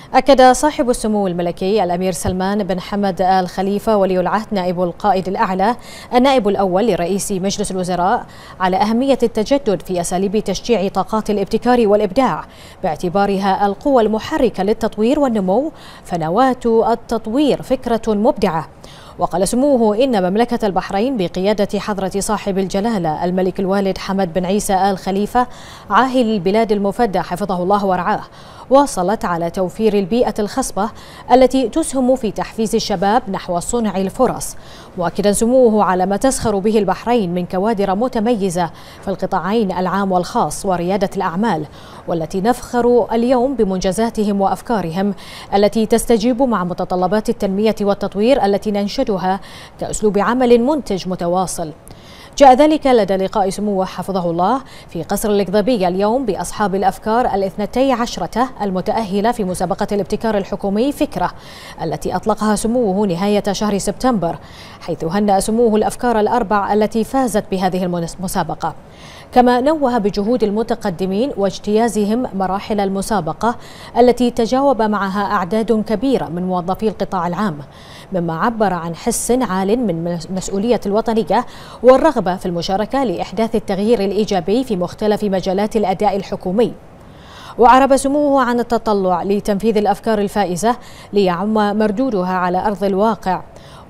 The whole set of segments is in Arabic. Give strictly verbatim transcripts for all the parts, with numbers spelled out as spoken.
أكد صاحب السمو الملكي الأمير سلمان بن حمد آل خليفة ولي العهد نائب القائد الأعلى النائب الأول لرئيس مجلس الوزراء على أهمية التجدد في أساليب تشجيع طاقات الابتكار والإبداع باعتبارها القوة المحركة للتطوير والنمو، فنواة التطوير فكرة مبدعة. وقال سموه إن مملكة البحرين بقيادة حضرة صاحب الجلالة الملك الوالد حمد بن عيسى آل خليفة عاهل البلاد المفدى حفظه الله ورعاه واصلت على توفير البيئة الخصبة التي تسهم في تحفيز الشباب نحو صنع الفرص، مؤكدا سموه على ما تزخر به البحرين من كوادر متميزة في القطاعين العام والخاص وريادة الأعمال، والتي نفخر اليوم بمنجزاتهم وأفكارهم التي تستجيب مع متطلبات التنمية والتطوير التي ننشدها كأسلوب عمل منتج متواصل. جاء ذلك لدى لقاء سموه حفظه الله في قصر الإقضبية اليوم بأصحاب الأفكار الاثنتي عشرة المتأهلة في مسابقة الابتكار الحكومي فكرة التي أطلقها سموه نهاية شهر سبتمبر، حيث هنأ سموه الأفكار الأربع التي فازت بهذه المسابقة. كما نوه بجهود المتقدمين واجتيازهم مراحل المسابقة التي تجاوب معها أعداد كبيرة من موظفي القطاع العام، مما عبر عن حس عال من مسؤولية الوطنية والرغبة في المشاركة لإحداث التغيير الإيجابي في مختلف مجالات الأداء الحكومي. وعرب سموه عن التطلع لتنفيذ الأفكار الفائزة ليعم مردودها على أرض الواقع،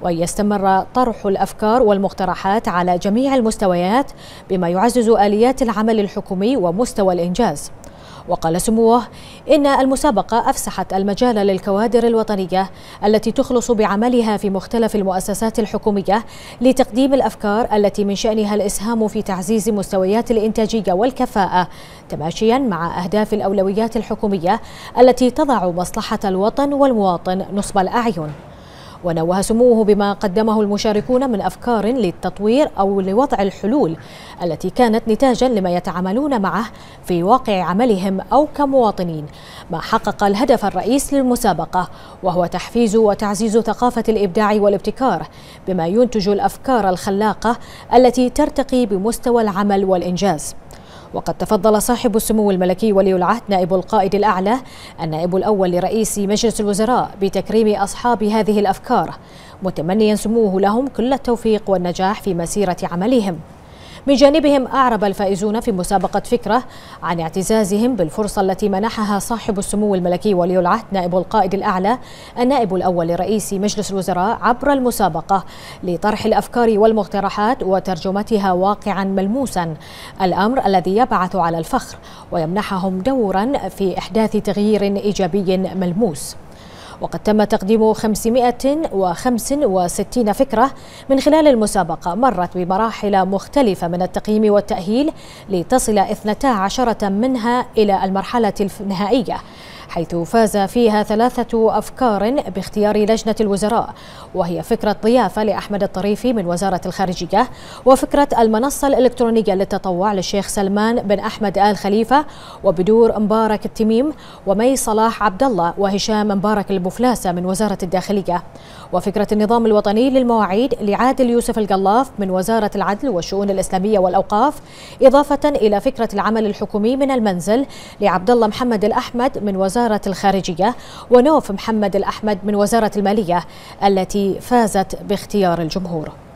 ويستمر طرح الأفكار والمقترحات على جميع المستويات بما يعزز آليات العمل الحكومي ومستوى الإنجاز. وقال سموه إن المسابقة أفسحت المجال للكوادر الوطنية التي تخلص بعملها في مختلف المؤسسات الحكومية لتقديم الأفكار التي من شأنها الإسهام في تعزيز مستويات الإنتاجية والكفاءة، تماشيا مع أهداف الأولويات الحكومية التي تضع مصلحة الوطن والمواطن نصب الأعين. ونوه سموه بما قدمه المشاركون من أفكار للتطوير أو لوضع الحلول التي كانت نتاجا لما يتعاملون معه في واقع عملهم أو كمواطنين، ما حقق الهدف الرئيس للمسابقة وهو تحفيز وتعزيز ثقافة الإبداع والابتكار بما ينتج الأفكار الخلاقة التي ترتقي بمستوى العمل والإنجاز. وقد تفضل صاحب السمو الملكي ولي العهد نائب القائد الأعلى النائب الأول لرئيس مجلس الوزراء بتكريم أصحاب هذه الأفكار، متمنيا سموه لهم كل التوفيق والنجاح في مسيرة عملهم. من جانبهم أعرب الفائزون في مسابقة فكرة عن اعتزازهم بالفرصة التي منحها صاحب السمو الملكي ولي العهد نائب القائد الأعلى النائب الأول لرئيس مجلس الوزراء عبر المسابقة لطرح الأفكار والمقترحات وترجمتها واقعا ملموسا، الأمر الذي يبعث على الفخر ويمنحهم دورا في إحداث تغيير إيجابي ملموس. وقد تم تقديم خمسمائة وخمسة وستين فكرة من خلال المسابقة مرت بمراحل مختلفة من التقييم والتأهيل لتصل اثنتا عشرة منها إلى المرحلة النهائية، حيث فاز فيها ثلاثة أفكار باختيار لجنة الوزراء، وهي فكرة ضيافة لأحمد الطريفي من وزارة الخارجية، وفكرة المنصة الإلكترونية للتطوع للشيخ سلمان بن أحمد آل خليفة وبدور مبارك التميم ومي صلاح عبد الله وهشام مبارك البفلاسة من وزارة الداخلية، وفكرة النظام الوطني للمواعيد لعادل يوسف القلاف من وزارة العدل والشؤون الإسلامية والأوقاف، إضافة إلى فكرة العمل الحكومي من المنزل لعبد الله محمد الأحمد من وزارة وزارة الخارجية، ونوف محمد الأحمد من وزارة المالية التي فازت باختيار الجمهور.